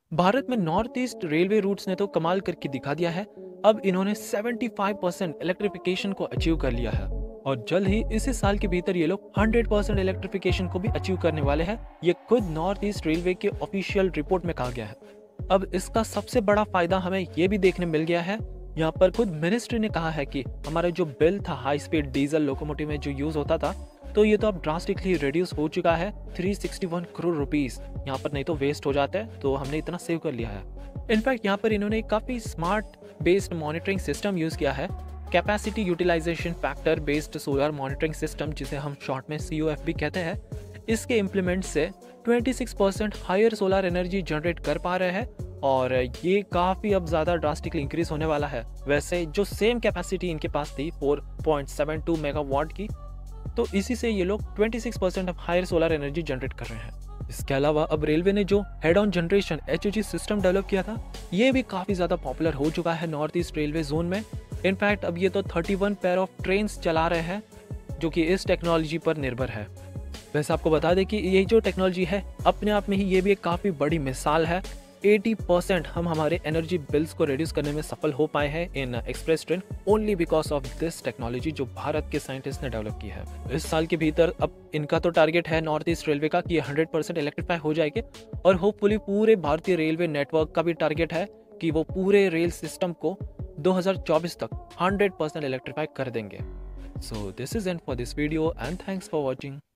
भारत में north east railway roots ने तो कमाल करके दिखा दिया है। अब इन्होंने 75% इलेक्ट्रिफिकेशन को अचीव कर लिया है और जल्द ही इसी साल के भीतर ये लोग 100% इलेक्ट्रिफिकेशन को भी अचीव करने वाले हैं। ये खुद नॉर्थ ईस्ट रेलवे के ऑफिशियल रिपोर्ट में कहा गया है। अब इसका सबसे बड़ा फायदा हमें ये भी देखने मिल गया है। यहाँ पर खुद मिनिस्ट्री ने कहा है कि हमारा जो बिल था हाई स्पीड डीजल लोकोमोटिव में जो यूज होता था, तो ये तो अब ड्रास्टिकली रिड्यूस हो चुका है। 361 करोड़ रुपीस यहाँ पर नहीं तो वेस्ट हो जाते हैं, तो हमने इतना सेव कर लिया है। इनफैक्ट यहाँ पर इन्होंने काफ़ी smart based monitoring system use किया है, capacity utilization factor based solar monitoring system, जिसे हम शॉर्ट में COF भी कहते हैं। इसके इम्प्लीमेंट से 26% हायर सोलर एनर्जी जनरेट कर पा रहे हैं और ये काफ़ी अब ज़्यादा ड्रास्टिकली इंक्रीज होने वाला है। वैसे जो सेम कैपेसिटी इनके पास थी 4.72 मेगावाट की, तो इसी से ये लोग 26% हायर सोलर एनर्जी जनरेट कर रहे हैं। इसके अलावा अब रेलवे ने जो head on generation HOG system develop किया था, ये भी काफ़ी ज़्यादा पॉपुलर हो चुका है नॉर्थ ईस्ट रेलवे जोन में। इनफैक्ट अब ये तो 31 पेयर ऑफ ट्रेन चला रहे हैं जो कि इस टेक्नोलॉजी पर निर्भर है। वैसे आपको बता दें कि ये जो टेक्नोलॉजी है अपने आप में ही ये भी एक काफ़ी बड़ी मिसाल है। 80% हम हमारे एनर्जी बिल्स को रिड्यूस करने में सफल हो पाए हैं इन express train only because of this technology जो भारत के साइंटिस्ट ने डेवलप की है। इस साल के भीतर अब इनका तो टारगेट है नॉर्थ ईस्ट रेलवे का कि 100% इलेक्ट्रीफाई हो जाएगी और होपफुली पूरे भारतीय रेलवे नेटवर्क का भी टारगेट है कि वो पूरे रेल सिस्टम को 2024 तक 100% इलेक्ट्रीफाई कर देंगे। So this is end for this video and thanks for watching.